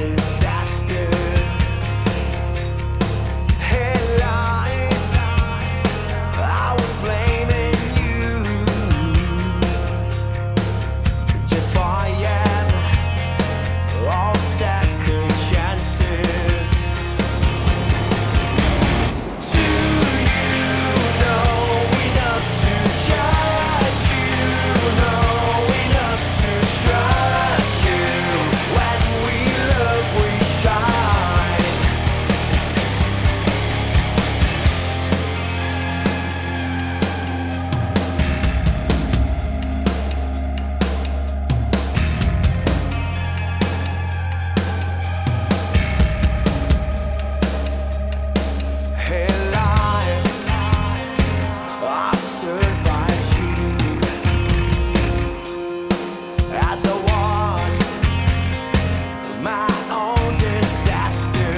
disaster. Hey life, I was blaming you, defying all second chances. Do you know enough to judge you? Know enough to trust you? When we love, we shine. Hey life, I survived you as I watched my own disaster.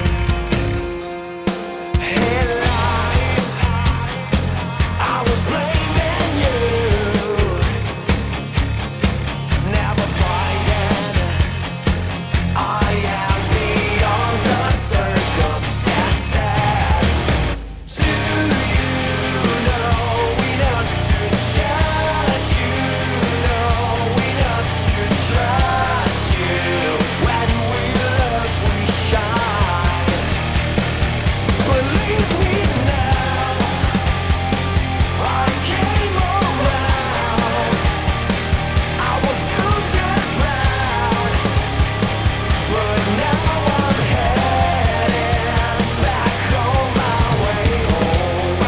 Hey life, I was blaming you, never finding I am beyond the circumstances. Do you know enough to judge you? Know enough to trust you? When we love, we shine. Believe me now, I came around. I was doomed and proud, but now I'm heading back on my way home.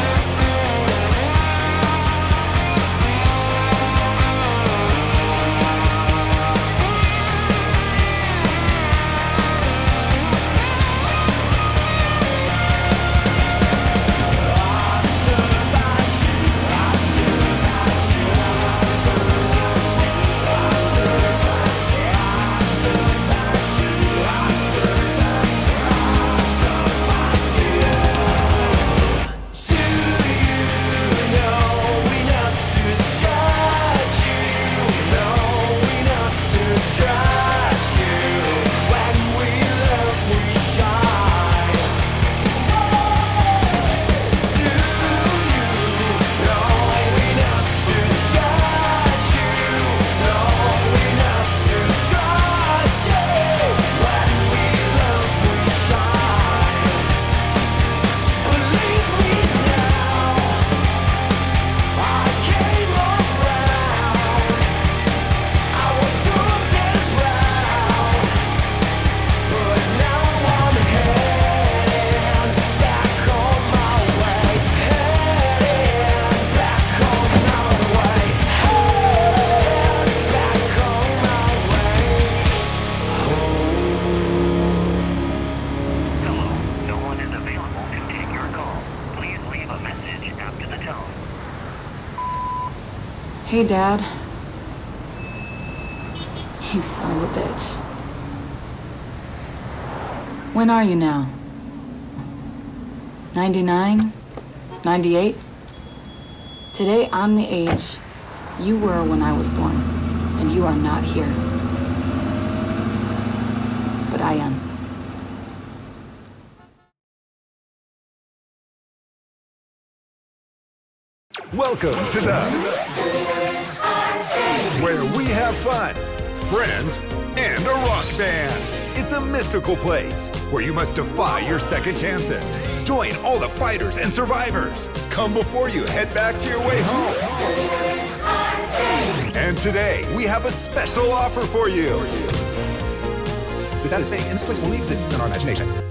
I survived you, I survived you, I survived you, I survived you, I survived you, I survived you. Do you know enough to judge you? Know enough to trust you? When we love, we shine. Do you know enough to judge you? Know enough to trust you? When we love, we shine. Believe me now, I came around. I was doomed and proud, but now I'm heading back on my way. Heading back on my way. Heading back on my way home. Hello, no one is available to take your call. Please leave a message after the tone. Hey, Dad. You son of a bitch. When are you now? 99? 98? Today, I'm the age you were when I was born, and you are not here. But I am. Welcome to where we have fun, friends, and a rock band. It's a mystical place where you must defy your second chances. Join all the fighters and survivors. Come before you head back to your way home. And today, we have a special offer for you. The status fake, and this place only exists in our imagination.